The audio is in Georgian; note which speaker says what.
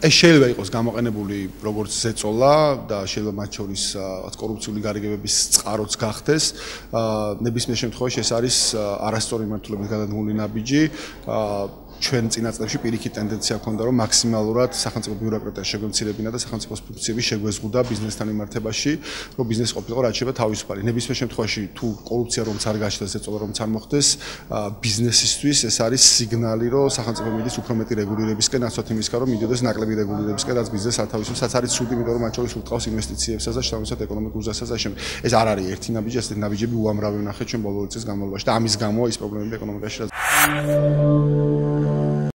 Speaker 1: ეს შეიძლება იყოს გამოყენებული როგორც ზეწოლა და შეიძლება მათ შორის კორუფციული გარიგებების წყაროც გახდეს. ნებისმიერ შემთხვევაში ეს არის არასწორი მართლობის გადადგმული ნაბიჯი. ჩვენ წინა წლებში პირიქით ტენდენცია ჰქონდა, რომ მაქსიმალურად სახელმწიფო ბიუროკრატია შეგვემცირებინა და სახელმწიფოს ფუნქციები შეგვეზღუდა ბიზნესთან მიმართებაში, რომ ბიზნესი ყოფილიყო რაც შეიძლება თავისუფალი. ნებისმიერ შემთხვევაში თუ კორუფცია რომც არ გაჩნდეს, ზეწოლა რომც არ მოხდეს, ბიზნესისთვის ეს არის სიგნალი, რომ სახელმწიფო მიდის უფრო მეტი რეგულირებისკენ, ასოთ იმისგან, რომ მიდოდეს ნაკლები რეგულირებისკენ, რაც ბიზნესს არ თავისუფლად არის ცუდი, იმიტომ რომ მათ შორის ურტყავს ინვესტიციებსაც და შთამოსად ეკონომიკურ ზრდასაც და შემდეგ. ეს არ არის ერთი ნაბიჯი, ეს ნაბიჯები უამრავი ვნახეთ ჩვენ ბოლო წლის განმავლობაში და ამის გამო ის პრობლემები ეკონომიკაში